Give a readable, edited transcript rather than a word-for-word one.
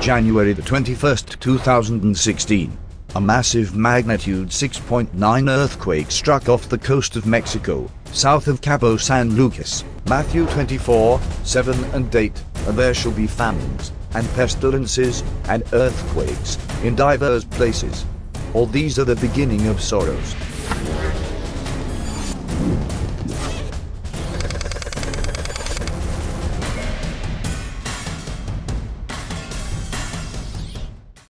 January the 21st, 2016. A massive magnitude 6.9 earthquake struck off the coast of Mexico, south of Cabo San Lucas. Matthew 24:7 and 8, and there shall be famines, and pestilences, and earthquakes, in divers places. All these are the beginning of sorrows.